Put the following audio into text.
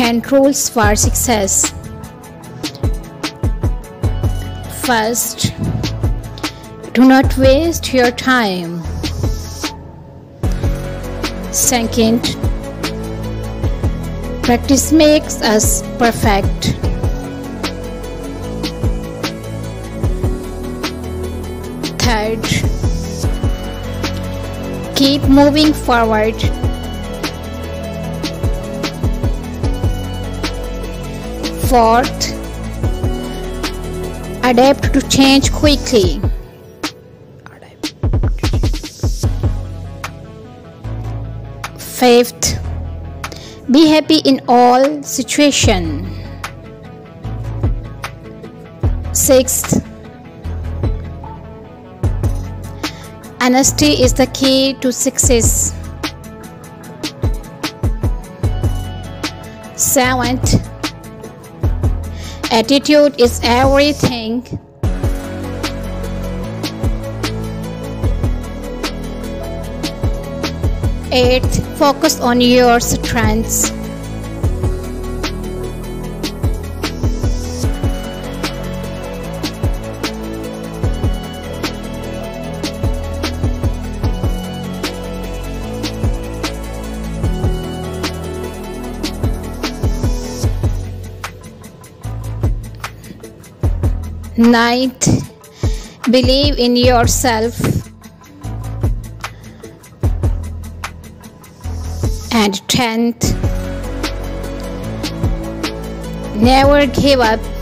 and rules for success. First, do not waste your time. Second, practice makes us perfect. Third, keep moving forward. Fourth, adapt to change quickly. Fifth, be happy in all situations. Sixth, honesty is the key to success. Seventh, attitude is everything. Eighth, focus on your strengths. Ninth, believe in yourself. And 10th, never give up